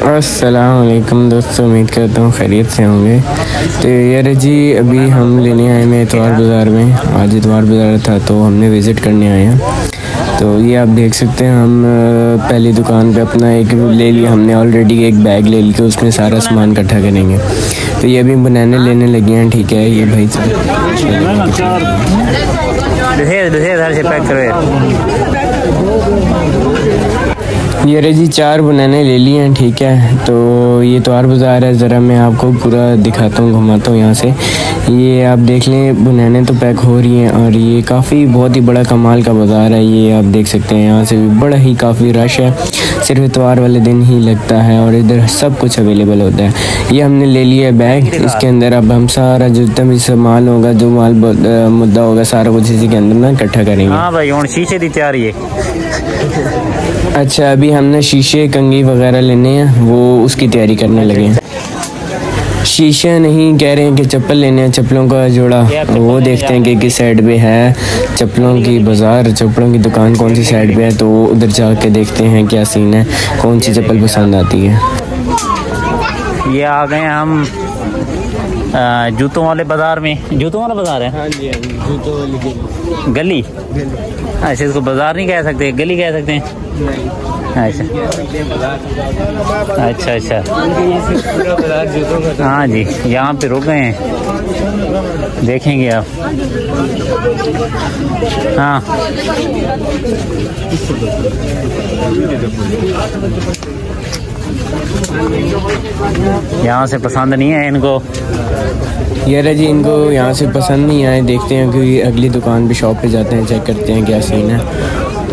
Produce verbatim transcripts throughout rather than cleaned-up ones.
अस्सलाम वालेकुम दोस्तों, उम्मीद करता हूँ खैरियत से होंगे। तो यार जी अभी हम लेने आए हैं इतवार बाज़ार में। आज इतवार बाज़ार था तो हमने विज़िट करने आए हैं। तो ये आप देख सकते हैं, हम पहली दुकान पे अपना एक ले लिया हमने ऑलरेडी, एक बैग ले लिया, उसमें सारा सामान इकट्ठा करेंगे। तो ये अभी बनाने लेने लगे हैं। ठीक है, ये भाई सब पैक करो। ये रे जी चार बनाने ले लिए हैं। ठीक है, तो ये इतवार बाज़ार है, ज़रा मैं आपको पूरा दिखाता हूँ, घुमाता हूँ यहाँ से। ये आप देख लें, बनाने तो पैक हो रही हैं और ये काफ़ी बहुत ही बड़ा कमाल का बाज़ार है। ये आप देख सकते हैं, यहाँ से भी बड़ा ही काफ़ी रश है, सिर्फ इतवार वाले दिन ही लगता है और इधर सब कुछ अवेलेबल होता है। ये हमने ले लिया बैग, इसके अंदर अब हम सारा जितना भी सामान होगा, जो माल मुद्दा होगा, सारा कुछ इसी के अंदर ना इकट्ठा करेंगे। हाँ भाई, और शीशे की तैयारी है। अच्छा, अभी हमने शीशे कंघी वगैरह लेने हैं, वो उसकी तैयारी करने लगे हैं। शीशे नहीं, कह रहे हैं कि चप्पल लेने हैं, चप्पलों का जोड़ा। वो देखते हैं कि किस साइड पे है चप्पलों की बाज़ार, चप्पलों की दुकान कौन सी साइड पे है, तो उधर जाके देखते हैं क्या सीन है, कौन सी चप्पल पसंद आती है। ये आ गए हम जूतों वाले बाज़ार में। जूतों वाला बाज़ार है? हाँ जी, हाँ जी, जूतों वाली गली। गली? अच्छा, इसको बाज़ार नहीं कह सकते, गली कह सकते हैं? अच्छा अच्छा अच्छा, हाँ जी, यहाँ पे रुक गए हैं, देखेंगे आप। हाँ, यहाँ से पसंद नहीं है इनको। यार जी इनको यहाँ से पसंद नहीं आए, देखते हैं कि अगली दुकान पे शॉप पे जाते हैं, चेक करते हैं क्या सीन है।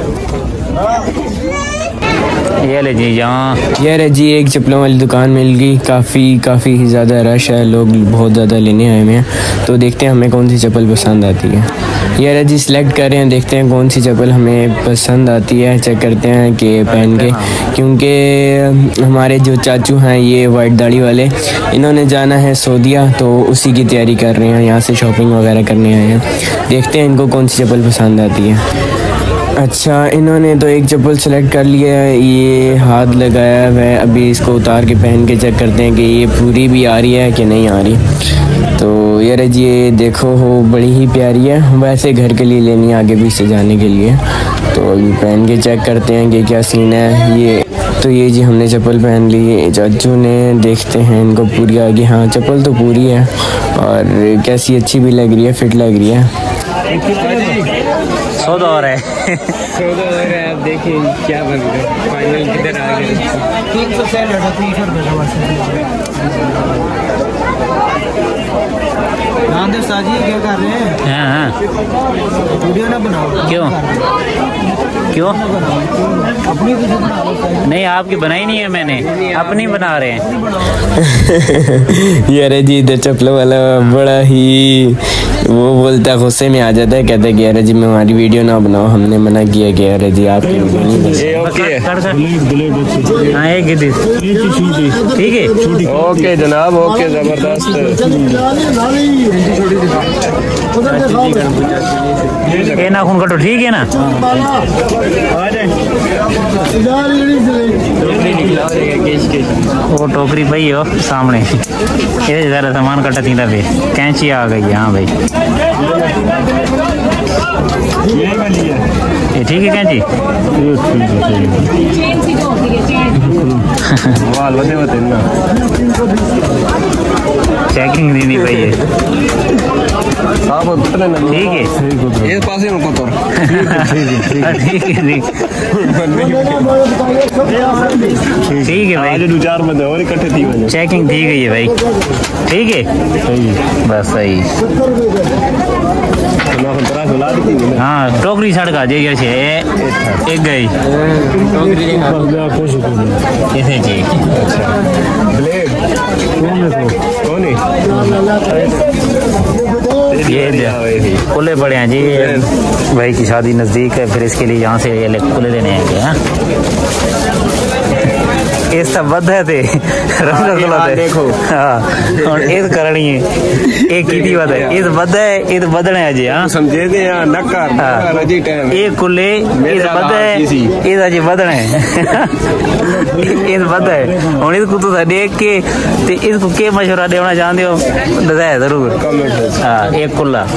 ये ले जी, यहाँ यार जी एक चप्पलों वाली दुकान मिल गई। काफ़ी काफ़ी ही ज़्यादा रश है, लोग बहुत ज़्यादा लेने आए हुए हैं। तो देखते हैं हमें कौन सी चप्पल पसंद आती है। यार जी सिलेक्ट कर रहे हैं, देखते हैं कौन सी चप्पल हमें पसंद आती है, चेक करते हैं कि पहन के, क्योंकि हमारे जो चाचू हैं ये वाइट दाढ़ी वाले, इन्होंने जाना है सऊदीया, तो उसी की तैयारी कर रहे हैं, यहाँ से शॉपिंग वगैरह करने आए हैं। देखते हैं इनको कौन सी चप्पल पसंद आती है। अच्छा, इन्होंने तो एक चप्पल सेलेक्ट कर लिया है, ये हाथ लगाया हुआ है। अभी इसको उतार के पहन के चेक करते हैं कि ये पूरी भी आ रही है कि नहीं आ रही। तो यार जी ये देखो, हो बड़ी ही प्यारी है, वैसे घर के लिए लेनी है, आगे पीछे जाने के लिए। तो अभी पहन के चेक करते हैं कि क्या सीन है। ये तो ये जी हमने चप्पल पहन ली, चाचू ने, देखते हैं इनको पूरी आ गई। हाँ, चप्पल तो पूरी है और कैसी अच्छी भी लग रही है, फिट लग रही है। सौदा हो रहा है सौदा हो रहा है, आप देखिए क्या बन रहा है, फाइनल किधर आ गए। तीन सौ से तीन सौ रुपये क्या कर रहे हैं? हाँ हाँ, वीडियो ना बनाओ। क्यों क्यों? अपनी नहीं, आपकी बनाई नहीं है मैंने, अपनी बना रहे हैं। यार जी इधर चप्पल वाला बड़ा ही वो बोलता है, गुस्से में आ जाता है, कहता है कि यार जी मैं हमारी वीडियो ना बनाओ, हमने मना किया कि यार जी आपकी वीडियो नहीं बनाई। हाँ, एक ठीक है, ओके जनाब, ओके ज़बरदस्त। ये नाखून कटो, ठीक है ना? वो टोकरी भाई हो सामने, ये ज़रा सामान कटा थी ना, कैंची आ गई। हाँ भाई, ये ठीक है कैंची। चेकिंग देनी भाई है, ठीक है, ये पासे में कोतर ठीक है, ठीक है भाई, दो चार बंदे और इकट्ठे थी, चेकिंग दी गई है भाई, ठीक है, बस सही। हाँ, टोकरी सड़का जे जैसे एक गई ऐसे जी। ये खुले पड़े हैं जी, भाई की शादी नज़दीक है, फिर इसके लिए यहाँ से ये खुले लेने आएंगे। हाँ, इस सब बद्ध थे रंग देखो हाँ और इस करनी है एक की बात है इस बद्ध है इस बदने है जी हाँ समझे थे यार नक्कर अजी टाइम एक कुल्ले इस बद्ध है इस अजी बदने इस बद्ध है और इसको तो देख के ते इसको के मशवरा देना चाहते हो बताया जरूर हाँ एक कुल्ला।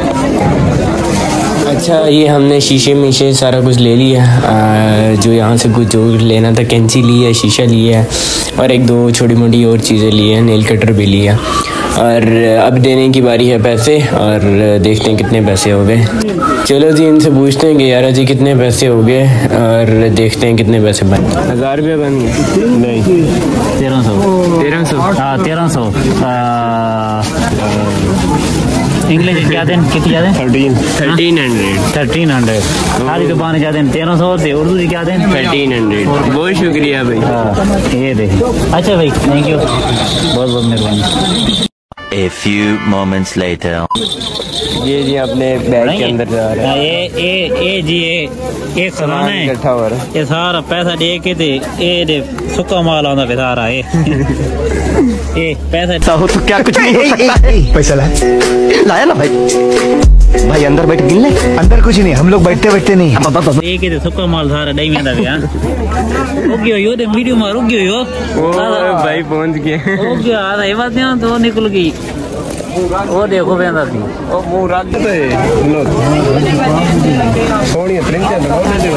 अच्छा ये हमने शीशे मीशे सारा कुछ ले लिया आ, जो यहाँ से कुछ जो लेना था कैंची ली है शीशा लिया है और एक दो छोटी मोटी और चीज़ें ली हैं नेल कटर भी लिया और अब देने की बारी है पैसे और देखते हैं कितने पैसे हो गए। चलो जी इनसे पूछते हैं कि यार जी कितने पैसे हो गए और देखते हैं कितने पैसे बने। हज़ार रुपये बन गए नहीं तेरह सौ तेरह सौ हाँ तेरह सौ इंग्लिश क्या दें कितनी क्या दें thirteen thirteen hundred thirteen hundred सारी दुकान क्या दें तेरह सौ होते उर्दू की क्या दें थर्टीन हंड्रेड बहुत शुक्रिया भाई। हाँ ये देखिए अच्छा भाई थैंक यू बहुत बहुत मेहरबानी। A few moments later. ये जी अपने बैग के अंदर जा रहा है ये ये ये जी ये ये सामान है इकट्ठा हो रहा है ये सारा पैसा दे के ते ये दे सुक्का माल आंदा पे सारा ये ये पैसा हो तो क्या कुछ नहीं हो सकता है। पैसा लाया लाया ना भाई भाई अंदर बैठ गिन ले अंदर कुछ नहीं हम लोग बैठते बैठते नहीं ये के ते सुक्का माल सारा दई में दा यार ओके यो दे वीडियो मार ओके यो ओ भाई पहुंच गए ओके आ रहा है बात यहां तो निकल गई वो देखो बेंदा थी ओ वो रख दे लो सोनी प्रिंट है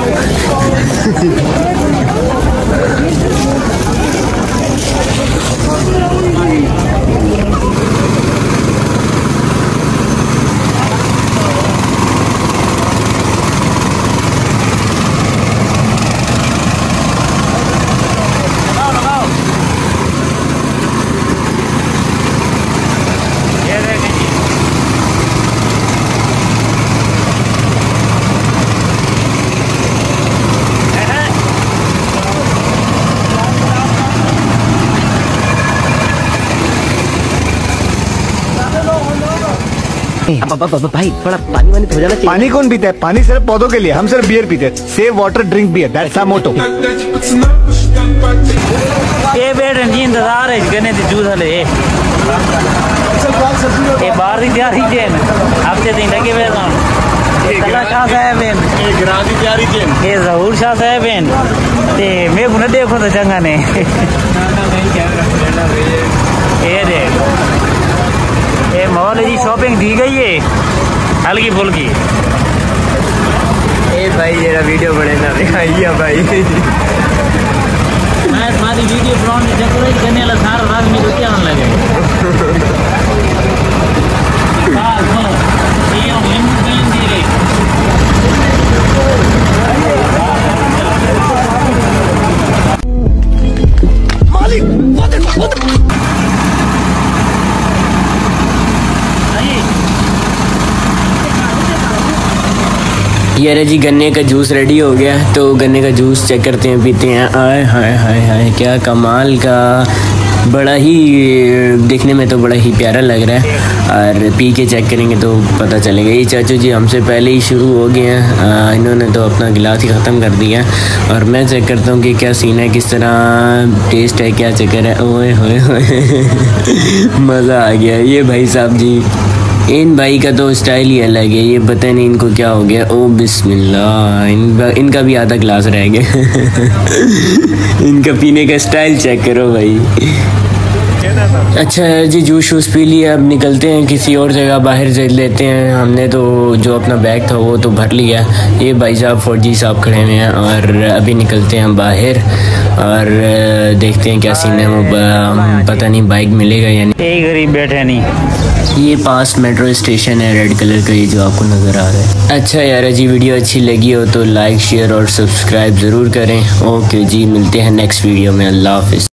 भाई थोड़ा पानी वानी हो जाना चाहिए। पानी कौन पीता है पानी सिर्फ पौधों के लिए हम सिर्फ बियर पीते हैं save water drink beer that's our motto. ये बैठ जी इंतजार है गने ते जूस हले ये बाहर दी तैयारी चेन हफ्ते दिन लगे हुए हैं तला शाह साहब हैं ये ग्रां दी तैयारी चेन ये जहूर शाह साहब हैं ते मैं गुने देखो तो चंगा ने ये देख ये मॉल जी शॉपिंग दी गई है हल्की फुल्की ए भाई जरा वीडियो बनेगा दिखाइए भाई मैं तुम्हारी वीडियो बनाने चक्कर करने वाला सारा रात में रुकिया ना लगे यार जी गन्ने का जूस रेडी हो गया तो गन्ने का जूस चेक करते हैं पीते हैं आए हाय हाय हाय क्या कमाल का बड़ा ही देखने में तो बड़ा ही प्यारा लग रहा है और पी के चेक करेंगे तो पता चलेगा। ये चाचू जी हमसे पहले ही शुरू हो गए हैं इन्होंने तो अपना गिलास ही ख़त्म कर दिया और मैं चेक करता हूँ कि क्या सीन है किस तरह टेस्ट है क्या चक्कर है। ओए होए होए मज़ा आ गया। ये भाई साहब जी इन भाई का तो स्टाइल ही अलग है ये पता नहीं इनको क्या हो गया। ओ बिस्मिल्लाह इनका इनका भी आधा ग्लास रह गया इनका पीने का स्टाइल चेक करो भाई। अच्छा जी जूस शूस पी लिया अब निकलते हैं किसी और जगह बाहर चल लेते हैं। हमने तो जो अपना बैग था वो तो भर लिया। ये भाई साहब फौजी साहब खड़े हुए हैं और अभी निकलते हैं बाहर और देखते हैं क्या सीन है। वो पता नहीं बाइक मिलेगा या नहीं। यही गरीब बैठे नहीं। ये पास मेट्रो स्टेशन है रेड कलर का ये जो आपको नज़र आ रहा है। अच्छा यार जी वीडियो अच्छी लगी हो तो लाइक शेयर और सब्सक्राइब ज़रूर करें। ओके जी मिलते हैं नेक्स्ट वीडियो में। अल्लाह हाफिज़।